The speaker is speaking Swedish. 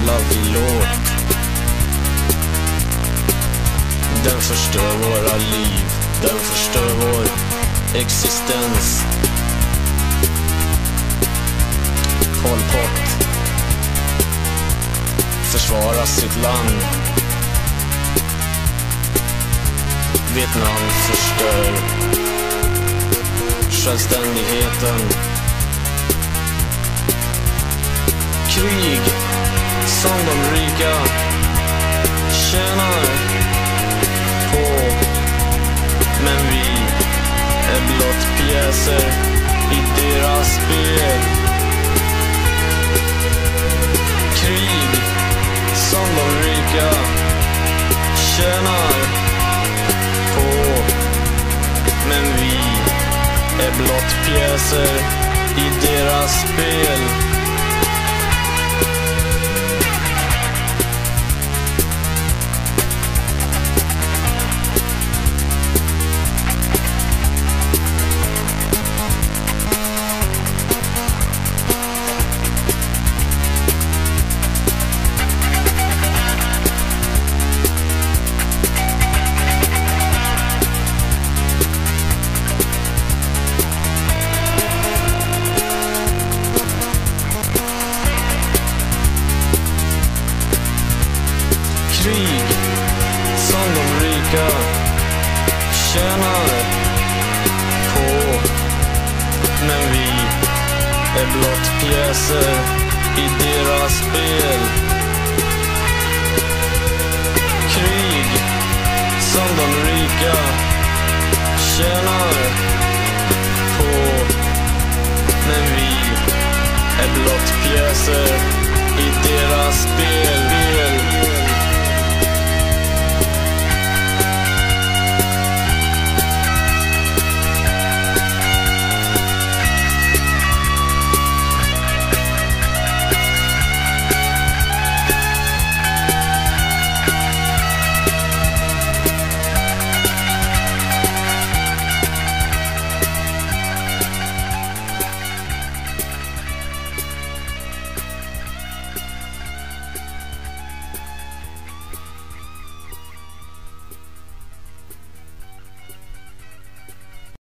jävla villor. Den förstör våra liv, den förstör vår existens. Pol Pot försvara sitt land. Vietnam förstör självständigheten. Krig som de rika tjänar på, men vi är blott pjäser i deras spel. Krig som de rika tjänar på, men vi är blott pjäser i deras spel. Krig som de rika tjänar på, men vi är blott pjäser i deras spel. Krig som de rika tjänar på, men vi är blott pjäser